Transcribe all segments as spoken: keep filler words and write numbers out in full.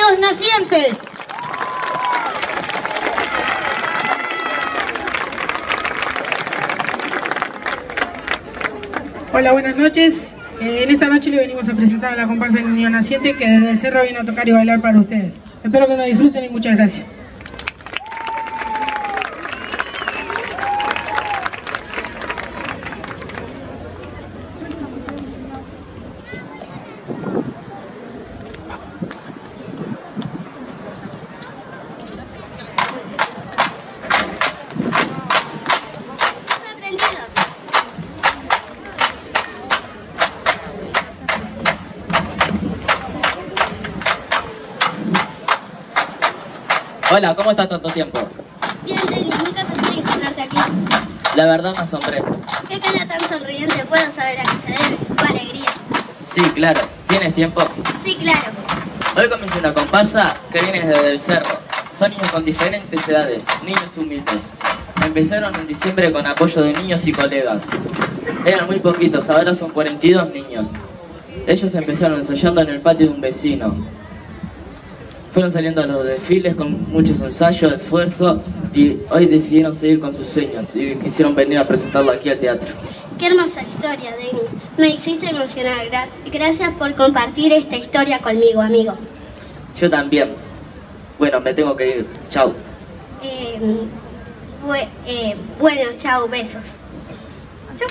niños nacientes. Hola, buenas noches. Eh, en esta noche le venimos a presentar a la comparsa de Niño Naciente, que desde el cerro viene a tocar y bailar para ustedes. Espero que nos disfruten y muchas gracias. Hola, ¿cómo estás tanto tiempo? Bien, Denis, nunca pensé encontrarte aquí. La verdad me asombré. ¿Qué cara tan sonriente? ¿Puedo saber a qué se debe tu alegría? Sí, claro. ¿Tienes tiempo? Sí, claro. Hoy comienza una comparsa que viene desde el cerro. Son niños con diferentes edades, niños humildes. Empezaron en diciembre con apoyo de niños y colegas. Eran muy poquitos, ahora son cuarenta y dos niños. Ellos empezaron ensayando en el patio de un vecino. Fueron saliendo a los desfiles con muchos ensayos, esfuerzo, y hoy decidieron seguir con sus sueños y quisieron venir a presentarlo aquí al teatro. Qué hermosa historia, Denis. Me hiciste emocionar. Gra- Gracias por compartir esta historia conmigo, amigo. Yo también. Bueno, me tengo que ir. Chau. Eh, bue- eh, bueno, chao, besos. Chau.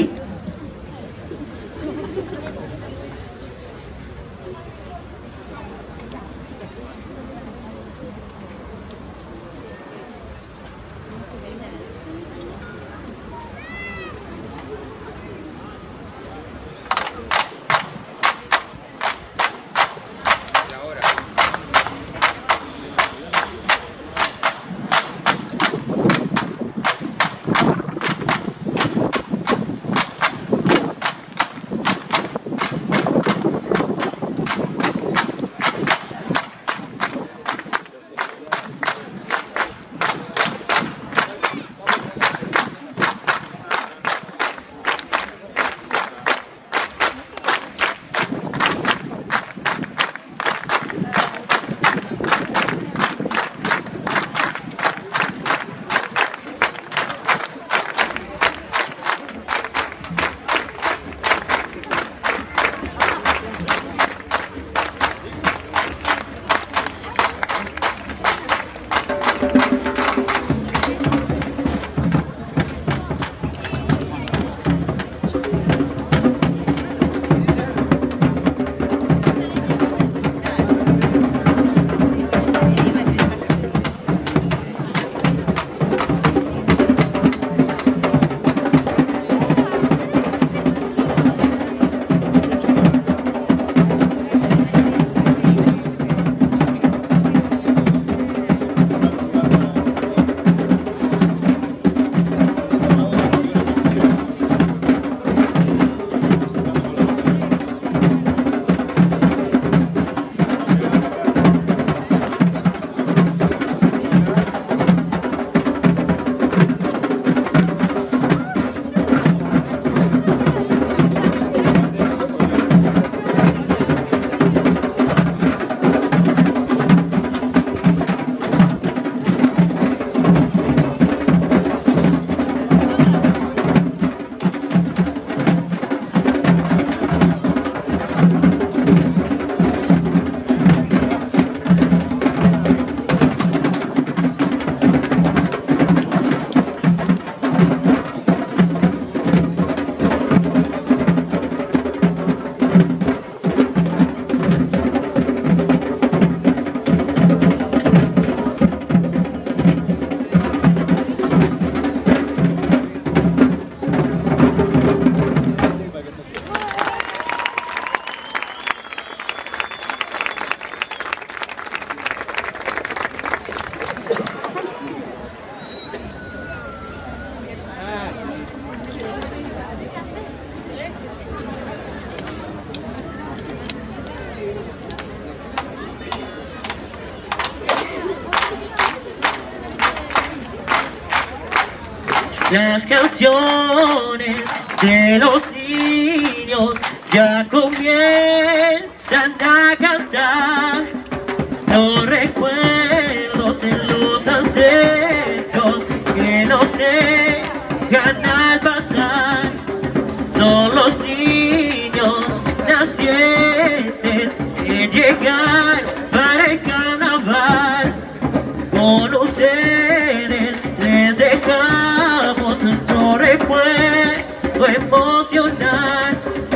Las canciones de los niños ya comienzan a cantar. juegan al pasar. Son los niños nacientes que llegaron para el carnaval. Con ustedes les dejamos nuestro recuerdo emocional.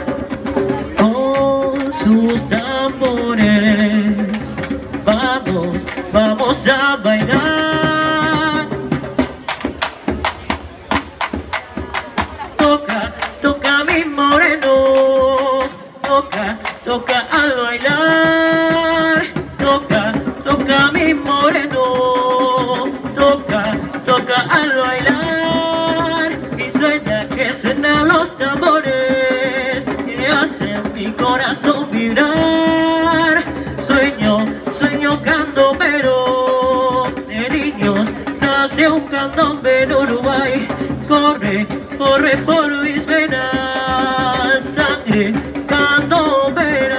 Con sus tambores vamos, vamos a bailar. Toca, toca mi moreno, toca, toca al bailar. Toca, toca mi moreno, toca, toca al bailar. Y suena, que suenan los tambores que hacen mi corazón vibrar. Sueño, sueño candombero, de niños nace un candombe en Uruguay. Corre, corre por mis venas, sangre candombera.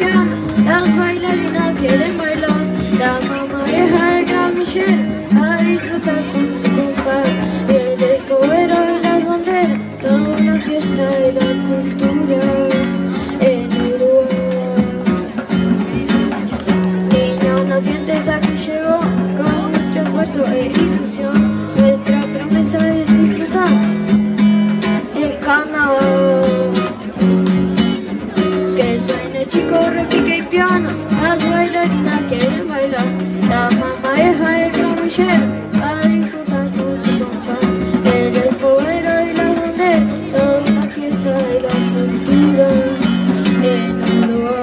piano, las bailarinas quieren bailar, la mamá deja el gramillero a disfrutar con su compadre, y el escobero y las banderas, toda una fiesta de la cultura en Uruguay. Niños nacientes aquí llegó con mucho esfuerzo e ilusión, nuestra promesa es disfrutar el carnaval. Que suene chico, repique y piano, las bailarinas quieren bailar, la mamá deja el gramillero a disfrutar con su compadre, el escobero y la bandera, toda una fiesta de la cultura en Uruguay.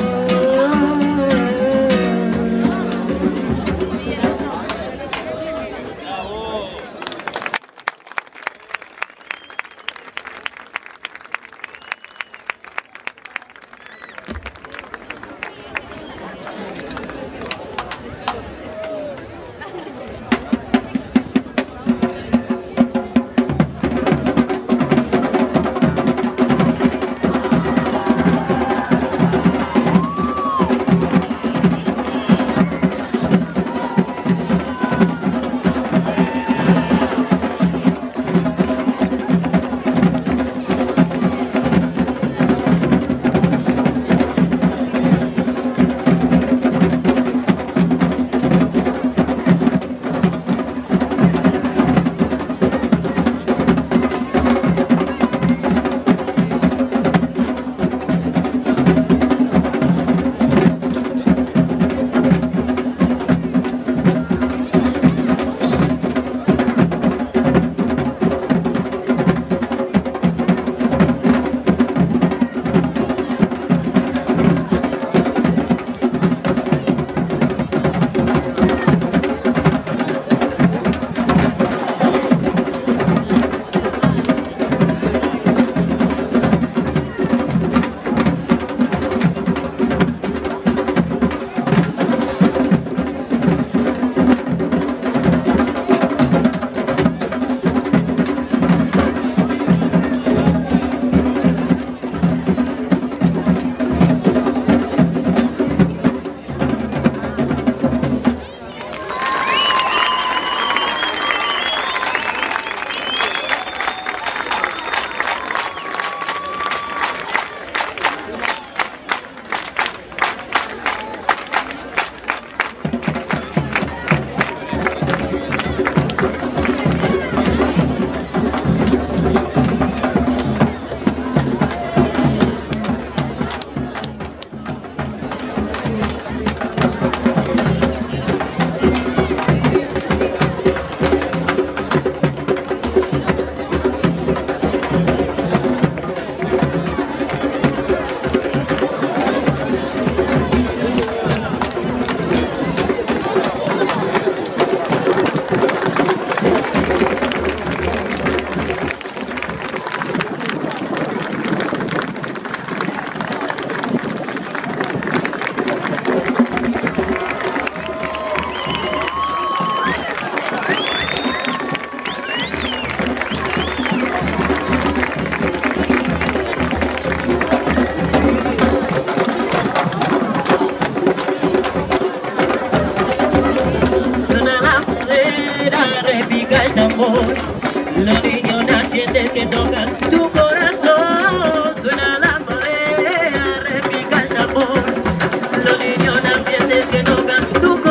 Los niños nacientes que tocan tu corazón, suena la madera, repica el tambor. Los niños nacientes que tocan tu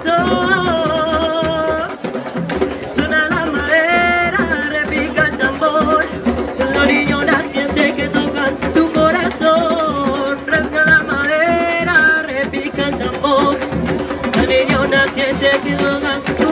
corazón, suena la madera, repica el tambor. Los niños nacientes que tocan tu corazón, repica la madera, repica el tambor. Los niños nacientes que tocan tu